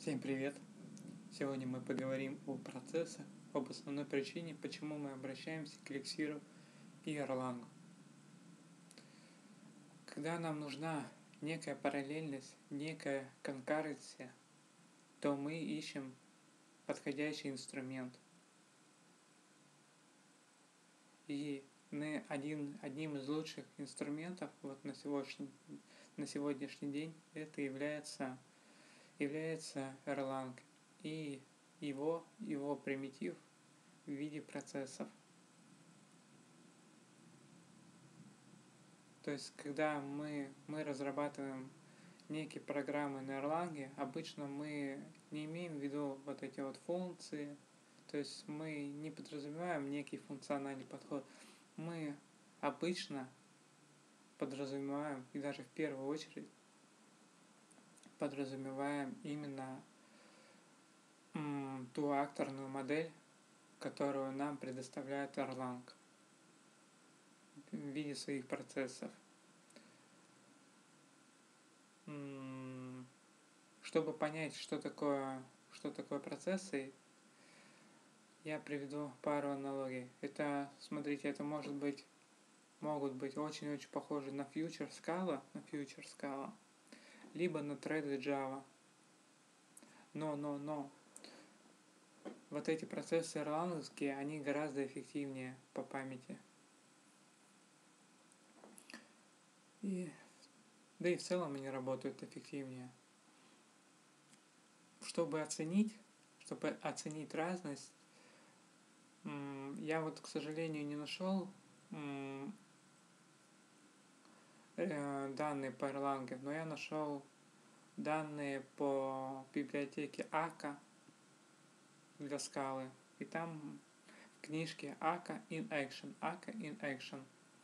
Всем привет! Сегодня мы поговорим о процессах, об основной причине, почему мы обращаемся к эликсиру и Erlang. Когда нам нужна некая параллельность, некая конкуренция, то мы ищем подходящий инструмент. И одним из лучших инструментов на сегодняшний день это является Erlang и его примитив в виде процессов. То есть, когда мы разрабатываем некие программы на Erlang, обычно мы не имеем в виду вот эти вот функции, то есть мы не подразумеваем некий функциональный подход. Мы обычно подразумеваем, и даже в первую очередь, подразумеваем именно ту акторную модель, которую нам предоставляет Erlang в виде своих процессов. Чтобы понять, что такое процессы, я приведу пару аналогий. Смотрите, это могут быть очень-очень похожи на Future Scala, либо на Threaded Java. Но вот эти процессы Erlang-овские, они гораздо эффективнее по памяти. Да и в целом они работают эффективнее. Чтобы оценить разность, я к сожалению, не нашел данные по Erlang, но я нашел данные по библиотеке Akka для скалы. И там в книжке Akka in Action.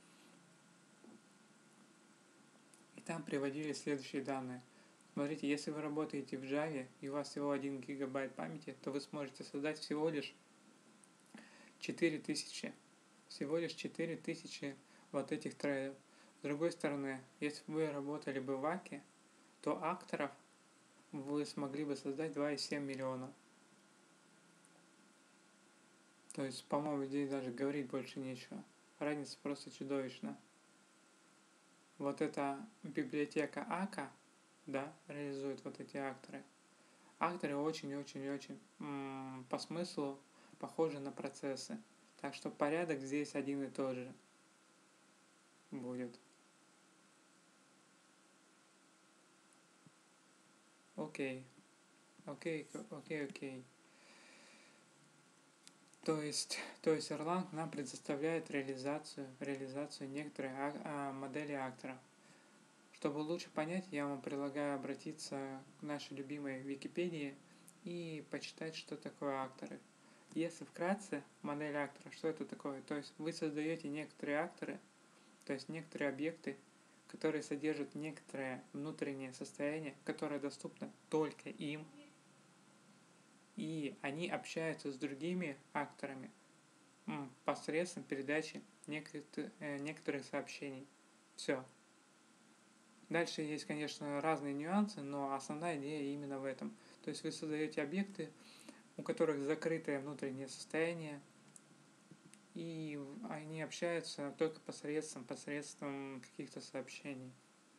И там приводили следующие данные. Смотрите, если вы работаете в Java и у вас всего 1 гигабайт памяти, то вы сможете создать всего лишь 4000 вот этих трейдов. С другой стороны, если бы вы работали бы в Akka, то акторов вы смогли бы создать 2,7 миллиона. То есть, по-моему, здесь даже говорить больше нечего. Разница просто чудовищна. Вот эта библиотека Akka, реализует вот эти акторы. Акторы очень-очень-очень по смыслу похожи на процессы. Так что порядок здесь один и тот же будет. Окей. То есть Erlang нам предоставляет реализацию некоторых моделей акторов. Чтобы лучше понять, я вам предлагаю обратиться к нашей любимой Википедии и почитать, что такое акторы. Если вкратце, модель актора, что это такое? То есть вы создаете некоторые акторы, то есть некоторые объекты, которые содержат некоторое внутреннее состояние, которое доступно только им, и они общаются с другими акторами посредством передачи некоторых сообщений. Все. Дальше есть, конечно, разные нюансы, но основная идея именно в этом. То есть вы создаете объекты, у которых закрытое внутреннее состояние, и они общаются только посредством каких-то сообщений.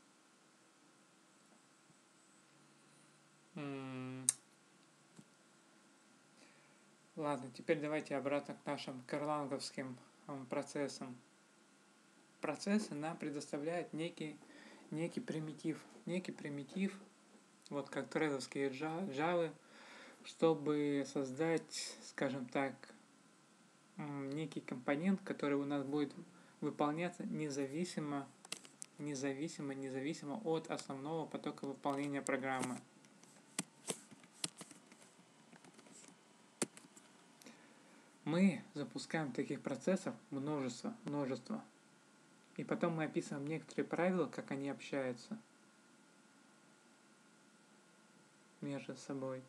Ладно, теперь давайте обратно к нашим керланговским процессам. Процессы нам предоставляют некий примитив, вот как тредовские Java, чтобы создать, скажем так, некий компонент, который у нас будет выполняться независимо от основного потока выполнения программы. Мы запускаем таких процессов множество. И потом мы описываем некоторые правила, как они общаются между собой.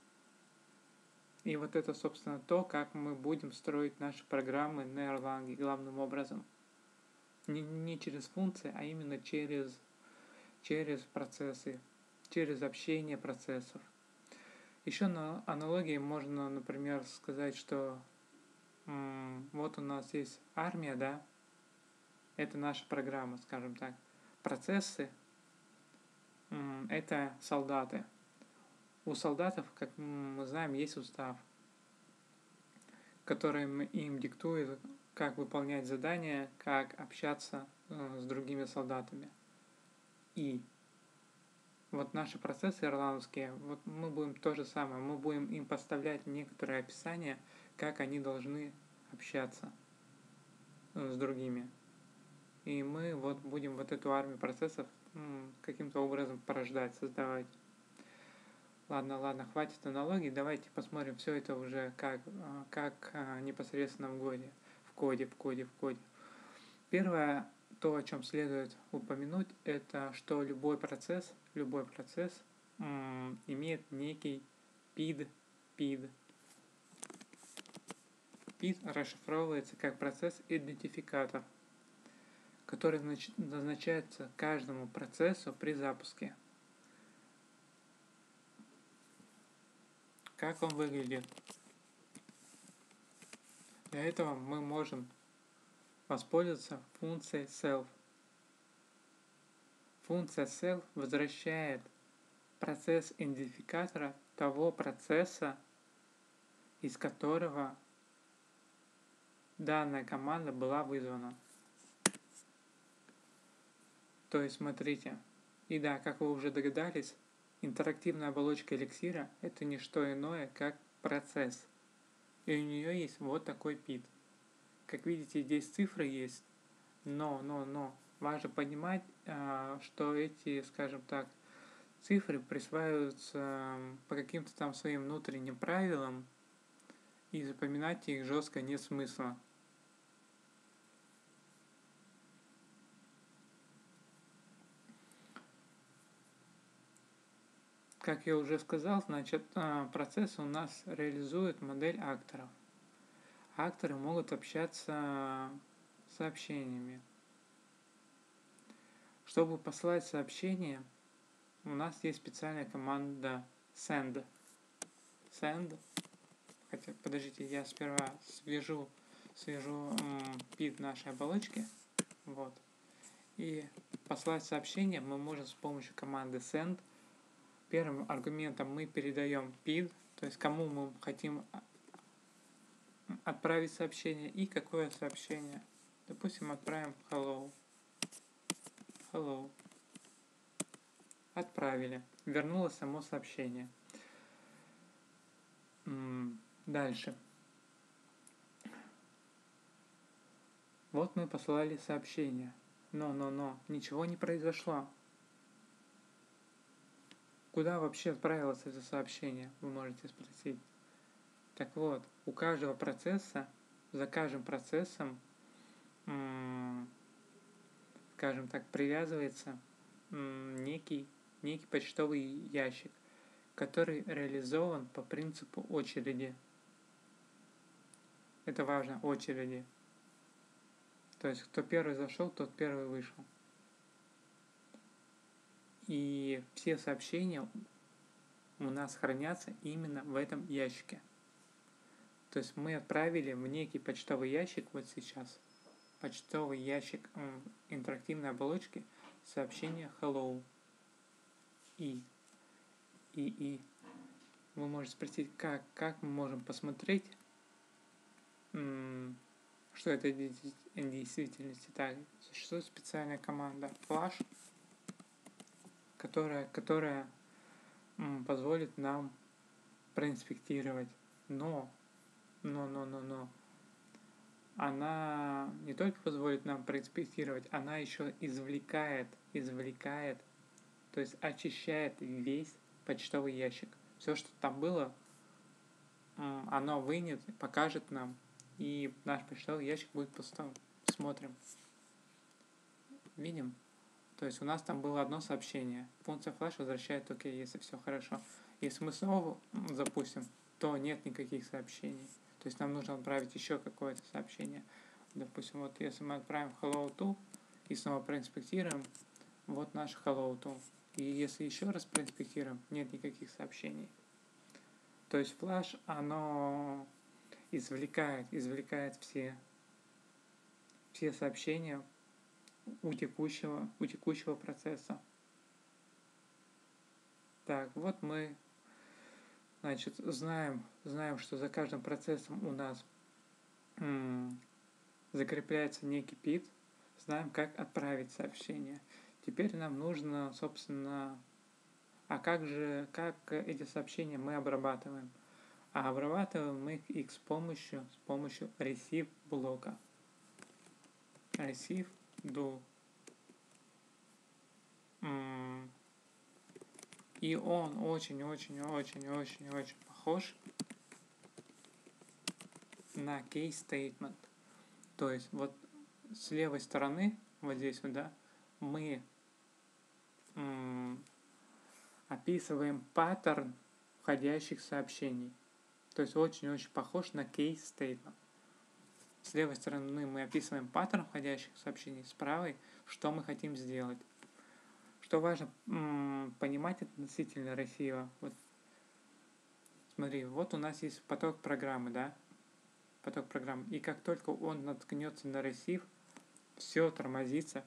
И вот это, собственно, то, как мы будем строить наши программы на Erlang главным образом. Не через функции, а именно через процессы, через общение процессов. Еще на аналогии можно, например, сказать, что вот у нас есть армия, да, это наша программа, скажем так. Процессы это солдаты. У солдатов, как мы знаем, есть устав, который им диктует, как выполнять задания, как общаться с другими солдатами. И вот наши процессы ирландские, вот мы будем то же самое, мы будем им поставлять некоторые описания, как они должны общаться с другими. И мы вот будем вот эту армию процессов каким-то образом порождать, создавать. Ладно, хватит аналогий, давайте посмотрим все это уже как непосредственно в коде. Первое, то, о чем следует упомянуть, это что любой процесс имеет некий PID. PID расшифровывается как процесс-идентификатор, который назначается каждому процессу при запуске. Как он выглядит? Для этого мы можем воспользоваться функцией self. Функция self возвращает процесс идентификатора того процесса, из которого данная команда была вызвана. То есть, смотрите, и да, как вы уже догадались, интерактивная оболочка эликсира – это не что иное, как процесс. И у нее есть вот такой PID. Как видите, здесь цифры есть, но важно понимать, что эти, скажем так, цифры присваиваются по каким-то там своим внутренним правилам, и запоминать их жестко нет смысла. Как я уже сказал, значит, процесс у нас реализует модель акторов. Акторы могут общаться сообщениями. Чтобы послать сообщение, у нас есть специальная команда send. Хотя, подождите, я сперва свяжу PID нашей оболочки. Вот. И послать сообщение мы можем с помощью команды send. Первым аргументом мы передаем PID, то есть кому мы хотим отправить сообщение и какое сообщение. Допустим, отправим hello. Отправили. Вернулось само сообщение. Дальше. Вот мы послали сообщение. Но. Ничего не произошло. Куда вообще отправилось это сообщение, вы можете спросить. Так вот, у каждого процесса, за каждым процессом, скажем так, привязывается некий почтовый ящик, который реализован по принципу очереди. Это важно, очереди. То есть, кто первый зашел, тот первый вышел. И все сообщения у нас хранятся именно в этом ящике. То есть мы отправили в некий почтовый ящик вот сейчас, почтовый ящик интерактивной оболочки, сообщение hello. И вы можете спросить, как мы можем посмотреть, что это в действительности так. Существует специальная команда flash, которая позволит нам проинспектировать. Но она не только позволит нам проинспектировать, она еще извлекает, то есть очищает весь почтовый ящик. Все, что там было, оно вынет, покажет нам, и наш почтовый ящик будет пустым. Смотрим. Видим? То есть у нас там было одно сообщение. Функция flash возвращает окей, если все хорошо. Если мы снова запустим, то нет никаких сообщений. То есть нам нужно отправить еще какое-то сообщение. Допустим, вот если мы отправим hello to и снова проинспектируем, вот наш hello to. И если еще раз проинспектируем, нет никаких сообщений. То есть флаш, оно извлекает все сообщения у текущего процесса. Так, вот мы, значит, знаем, что за каждым процессом у нас закрепляется некий пит, знаем, как отправить сообщение. Теперь нам нужно, собственно, как эти сообщения мы обрабатываем? А обрабатываем мы их с помощью receive блока. Receive do. И он очень похож на case statement. То есть вот с левой стороны, вот здесь вот, да, мы описываем паттерн входящих сообщений. То есть очень похож на case statement. С левой стороны мы описываем паттерн входящих сообщений, с правой, что мы хотим сделать. Что важно понимать относительно receive. Вот, смотри, вот у нас есть поток программы, да? Поток программы. И как только он наткнется на receive, все тормозится,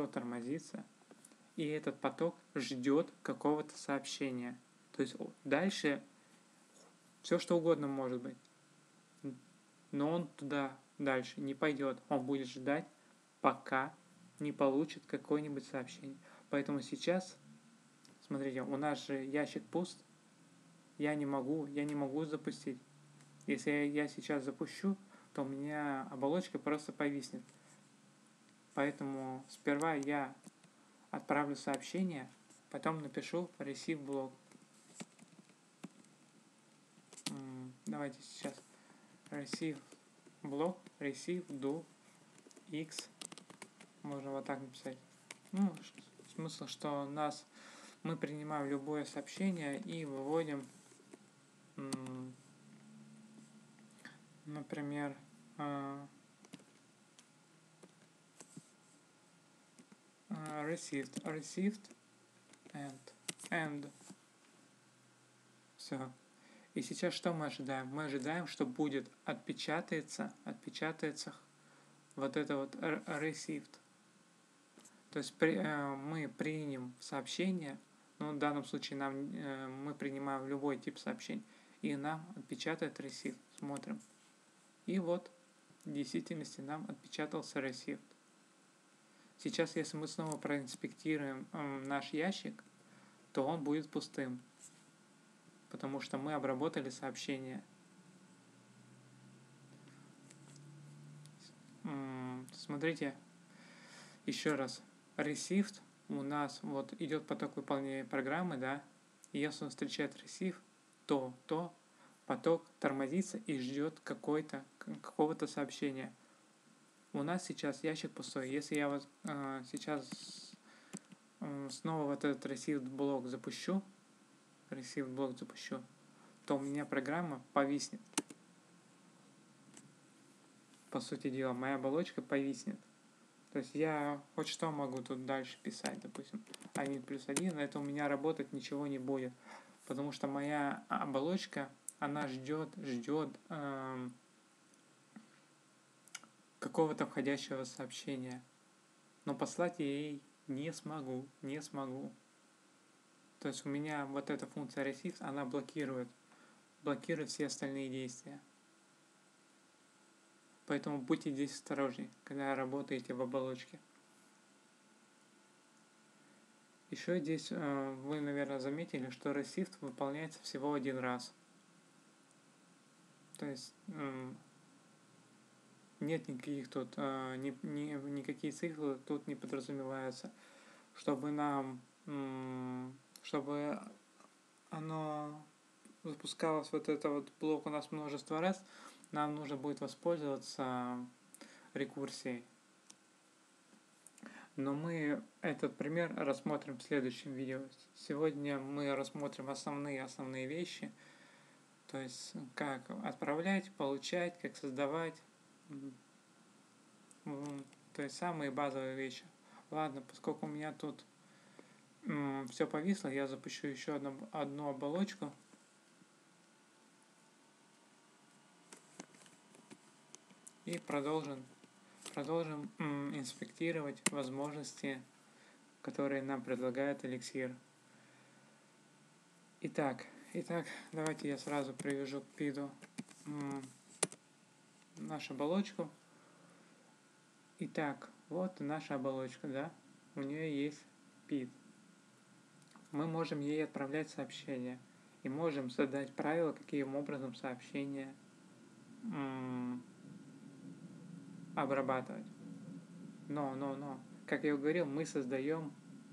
и этот поток ждет какого-то сообщения. То есть дальше все что угодно может быть. Но он туда дальше не пойдет. Он будет ждать, пока не получит какое-нибудь сообщение. Поэтому сейчас, смотрите, у нас же ящик пуст. Я не могу запустить. Если я сейчас запущу, то у меня оболочка просто повиснет. Поэтому сперва я отправлю сообщение, потом напишу receive блок. Давайте сейчас receive блок, receive do x. Можно вот так написать. Ну, смысл, что мы принимаем любое сообщение и выводим, например, received and все. И сейчас что мы ожидаем? Мы ожидаем, что будет отпечатается вот это вот received. То есть мы примем сообщение, ну, в данном случае мы принимаем любой тип сообщений, и нам отпечатает receive. Смотрим. И вот в действительности нам отпечатался received. Сейчас, если мы снова проинспектируем наш ящик, то он будет пустым, потому что мы обработали сообщение. Смотрите, еще раз. Received у нас вот идет поток выполнения программы, да, и если он встречает receive, то поток тормозится и ждет какого-то сообщения. У нас сейчас ящик пустой. Если я вот сейчас снова вот этот receive блок запущу, то у меня программа повиснет. По сути дела, моя оболочка повиснет. То есть я хоть что могу тут дальше писать, допустим, 1 плюс 1, это у меня работать ничего не будет. Потому что моя оболочка, она ждет какого-то входящего сообщения. Но послать я ей не смогу. То есть у меня вот эта функция receive, она блокирует все остальные действия. Поэтому будьте здесь осторожнее, когда работаете в оболочке. Еще здесь вы, наверное, заметили, что receive выполняется всего один раз. То есть нет никаких тут, никакие циклы тут не подразумеваются. Чтобы оно запускалось, вот это вот блок у нас множество раз, нам нужно будет воспользоваться рекурсией. Но мы этот пример рассмотрим в следующем видео. Сегодня мы рассмотрим основные вещи, то есть как отправлять, получать, как создавать, то есть самые базовые вещи. Ладно, поскольку у меня тут все повисло, я запущу еще одну оболочку. и продолжим инспектировать возможности, которые нам предлагает эликсир. Итак, давайте я сразу привяжу к пиду нашу оболочку. Итак, вот наша оболочка, да, у нее есть пид. Мы можем ей отправлять сообщения и можем задать правила, каким образом сообщения обрабатывать. Но, как я говорил, мы создаем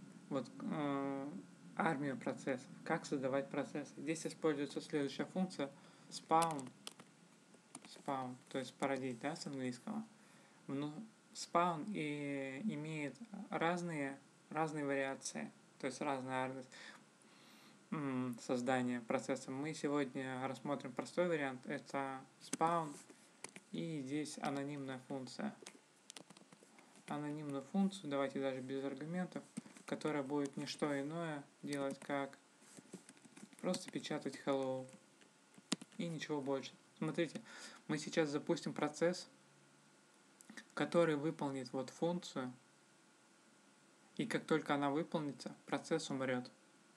армию процессов. Как создавать процессы? Здесь используется следующая функция spawn, то есть породить, да, с английского. Spawn имеет разные вариации, то есть разная создания процесса. Мы сегодня рассмотрим простой вариант, это spawn, и здесь анонимная функция. Анонимную функцию, давайте даже без аргументов, которая будет не что иное делать, как просто печатать hello и ничего больше. Смотрите, мы сейчас запустим процесс, который выполнит вот функцию, и как только она выполнится, процесс умрет.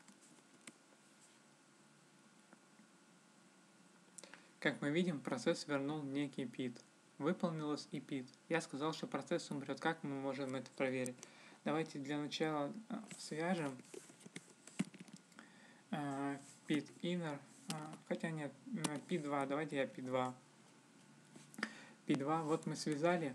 Как мы видим, процесс вернул некий пид. Выполнилось и пид. Я сказал, что процесс умрет. Как мы можем это проверить? Давайте для начала свяжем pid inner, хотя нет, p2, давайте я p2. p2, вот мы связали.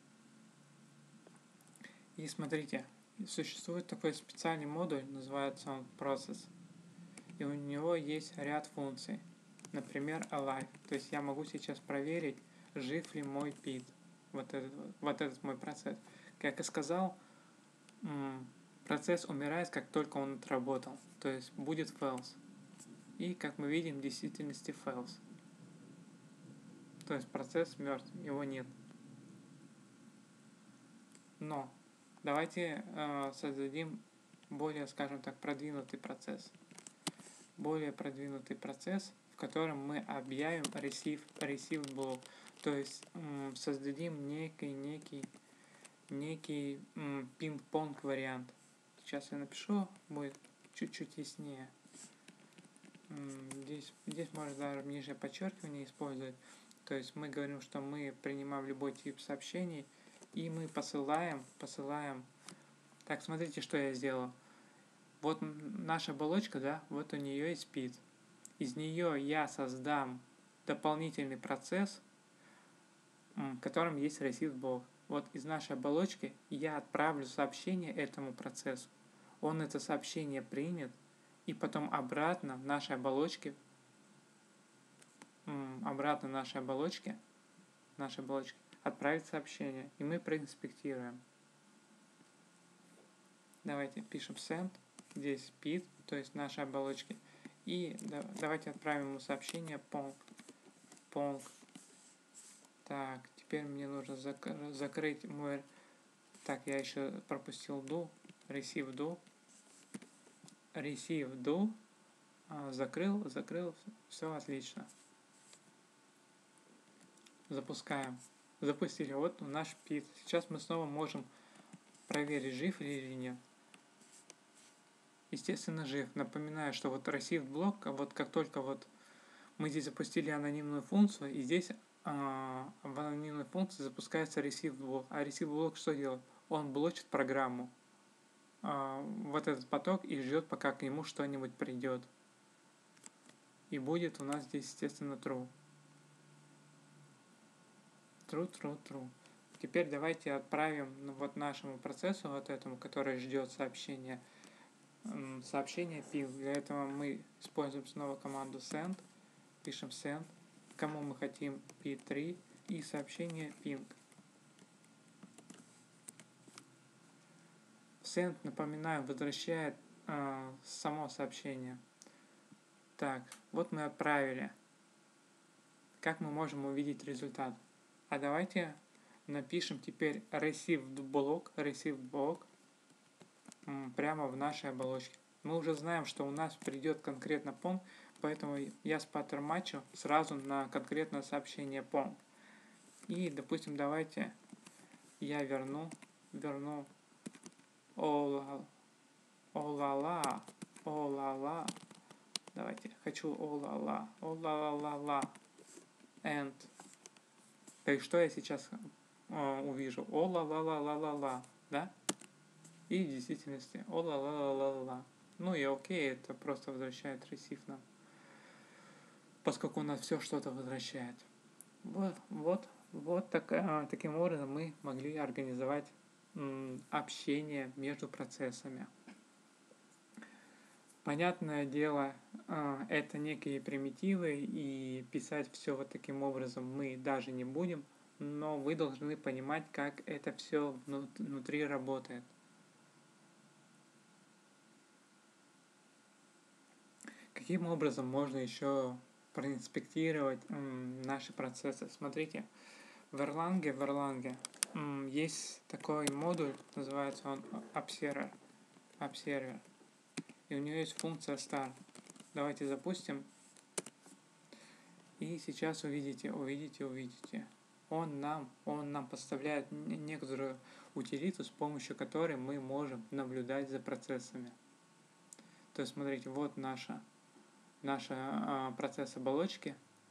И смотрите, существует такой специальный модуль, называется он process. И у него есть ряд функций. Например, alive. То есть я могу сейчас проверить, жив ли мой pid. Вот этот мой процесс. Как я сказал, процесс умирает, как только он отработал. То есть будет false. И, как мы видим, в действительности false. То есть процесс мертв, его нет. Но давайте создадим более, скажем так, продвинутый процесс. Более продвинутый процесс, в котором мы объявим receive блок. То есть создадим некий пинг-понг вариант. Сейчас я напишу, будет чуть-чуть яснее. Здесь можно даже нижнее подчеркивание использовать. То есть мы говорим, что мы принимаем любой тип сообщений, и мы посылаем. Так, смотрите, что я сделал. Вот наша оболочка, да, вот у нее есть pid. Из нее я создам дополнительный процесс, в котором есть receive блок. Вот из нашей оболочки я отправлю сообщение этому процессу. Он это сообщение примет, и потом обратно нашей оболочке отправить сообщение. И мы проинспектируем. Давайте пишем send, здесь pid, то есть нашей оболочки. И давайте отправим ему сообщение pong. Так, теперь мне нужно закрыть мой... Так, я еще пропустил do, receive do, закрыл, все отлично. Запускаем. Запустили, вот наш pid. Сейчас мы снова можем проверить, жив ли или нет. Естественно, жив. Напоминаю, что вот receive блок, вот как только вот мы здесь запустили анонимную функцию, и здесь в анонимной функции запускается receive блок. А receive блок что делает? Он блочит программу, вот этот поток, и ждет, пока к нему что-нибудь придет. И будет у нас здесь, естественно, true. True. Теперь давайте отправим вот нашему процессу, вот этому, который ждет сообщение ping. Для этого мы используем снова команду send. Пишем send, кому мы хотим p3 и сообщение ping. Send, напоминаю, возвращает само сообщение. Так, вот мы отправили. Как мы можем увидеть результат? А давайте напишем теперь receive блок прямо в нашей оболочке. Мы уже знаем, что у нас придет конкретно pong, поэтому я спаттер матчу сразу на конкретное сообщение pong. И, допустим, давайте я верну олала, олала. Давайте, хочу олала, and. Так что я сейчас увижу? О-ла-ла-ла-ла-ла-ла, да? И в действительности о-ла-ла-ла-ла-ла. Ну и окей, это просто возвращает ресив нам. Поскольку у нас все что-то возвращает. Вот таким образом мы могли организовать общение между процессами. Понятное дело, это некие примитивы, и писать все вот таким образом мы даже не будем, но вы должны понимать, как это все внутри работает. Каким образом можно еще проинспектировать наши процессы? Смотрите, в Erlang есть такой модуль, называется он Observer. И у него есть функция start. Давайте запустим. И сейчас увидите. Он нам поставляет некоторую утилиту, с помощью которой мы можем наблюдать за процессами. То есть, смотрите, вот наша процесс оболочки.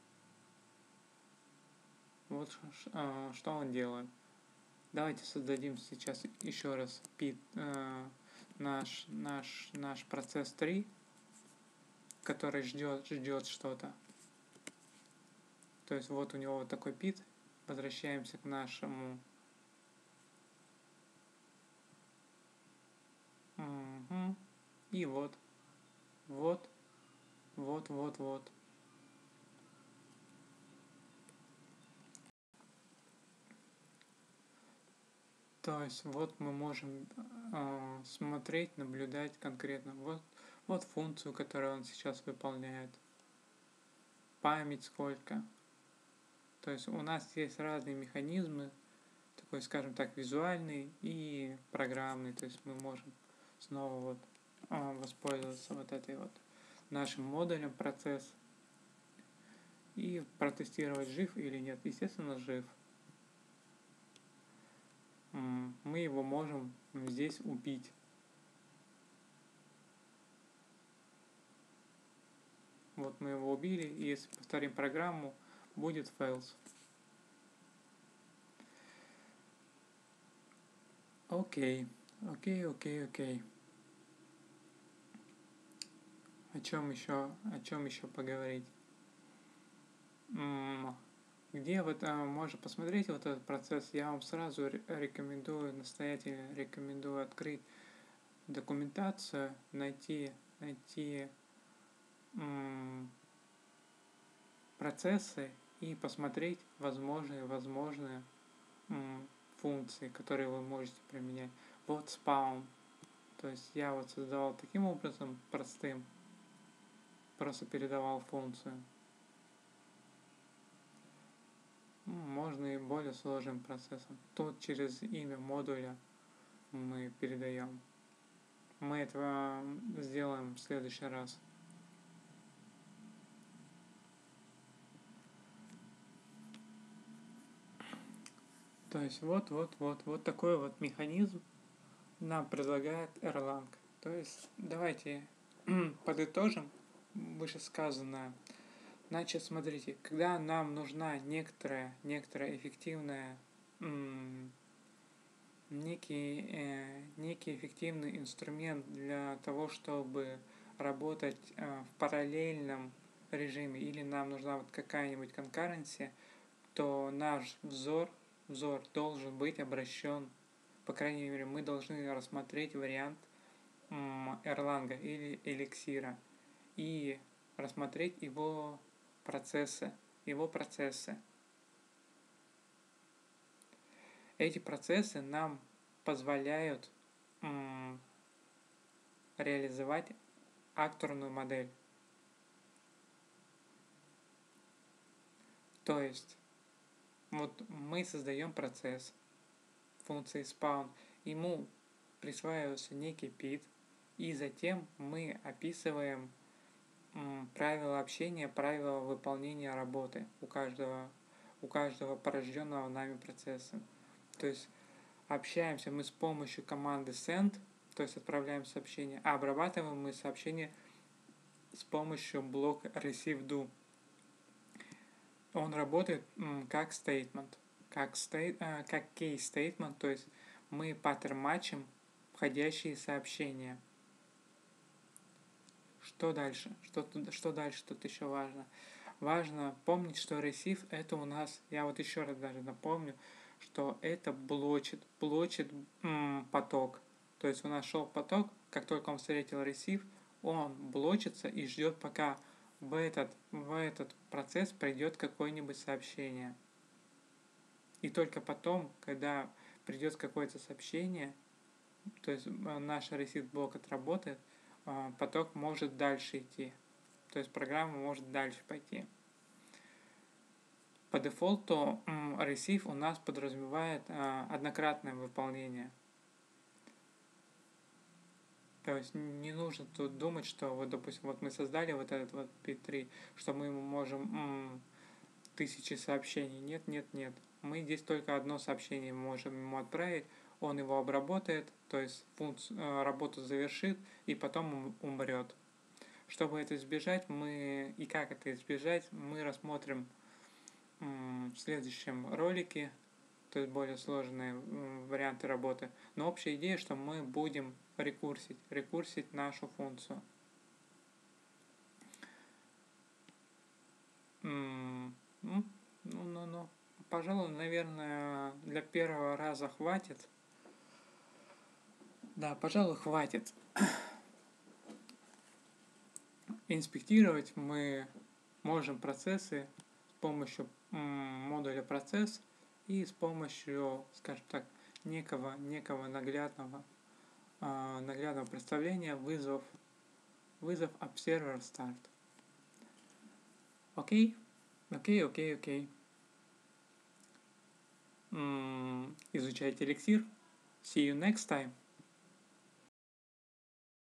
Вот что он делает. Давайте создадим сейчас еще раз наш процесс 3, который ждет что-то. То есть вот у него вот такой пит. Возвращаемся к нашему. И вот. То есть вот мы можем смотреть, наблюдать конкретно. Вот функцию, которую он сейчас выполняет. Память сколько. То есть у нас есть разные механизмы, такой, скажем так, визуальный и программный. То есть мы можем снова вот воспользоваться вот этой вот нашим модулем процесс и протестировать, жив или нет. Естественно, жив. Мы его можем здесь убить. Вот мы его убили, и если повторим программу, будет fails. Окей. О чем еще поговорить? Где вот можно посмотреть вот этот процесс? Я вам сразу настоятельно рекомендую открыть документацию, найти процессы и посмотреть возможные функции, которые вы можете применять. Вот spawn. То есть я вот создавал таким образом простым, просто передавал функцию. Можно и более сложным процессом. Тут через имя модуля мы передаем. Мы это сделаем в следующий раз. То есть вот такой вот механизм нам предлагает Erlang. То есть давайте подытожим вышесказанное. Значит, смотрите, когда нам нужна некоторая эффективная некий эффективный инструмент для того, чтобы работать в параллельном режиме, или нам нужна вот какая-нибудь конкуренция, то наш взор должен быть обращен, по крайней мере, мы должны рассмотреть вариант Erlang или эликсира и рассмотреть его процессы. Эти процессы нам позволяют реализовать акторную модель. То есть вот мы создаем процесс функции spawn, ему присваивается некий пит, и затем мы описываем правила общения, правила выполнения работы у у каждого порожденного нами процесса. То есть общаемся мы с помощью команды send, то есть отправляем сообщение, а обрабатываем мы сообщение с помощью блока receive-do. Он работает как statement, как case statement, то есть мы паттерн-матчим входящие сообщения. Что дальше? Что дальше тут еще важно? Важно помнить, что receive это у нас, я вот еще раз даже напомню, что это блочит поток. То есть у нас шел поток, как только он встретил receive, он блочится и ждет, пока в этот процесс придет какое-нибудь сообщение. И только потом, когда придет какое-то сообщение, то есть наш receive блок отработает, поток может дальше идти. То есть программа может дальше пойти. По дефолту receive у нас подразумевает однократное выполнение. То есть не нужно тут думать, что вот, допустим, вот мы создали вот этот вот P3, что мы можем тысячи сообщений. Нет. Мы здесь только одно сообщение можем ему отправить, он его обработает, то есть работу завершит и потом умрет. Чтобы это избежать, и как это избежать, мы рассмотрим в следующем ролике, то есть более сложные варианты работы. Но общая идея, что мы будем рекурсить нашу функцию. Пожалуй, наверное, для первого раза хватит. Да, пожалуй, хватит. Инспектировать мы можем процессы с помощью модуля процесс и с помощью, скажем так, некого наглядного представления вызов observer start. Окей. Изучайте эликсир. See you next time.